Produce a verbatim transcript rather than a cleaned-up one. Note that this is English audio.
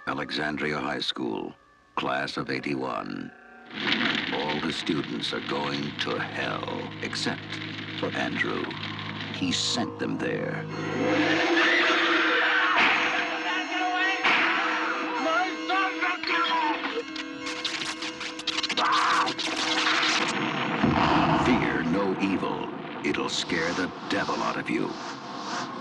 Alexandria High School, class of eighty-one. All the students are going to hell, except for Andrew. He sent them there. Fear no evil. It'll scare the devil out of you.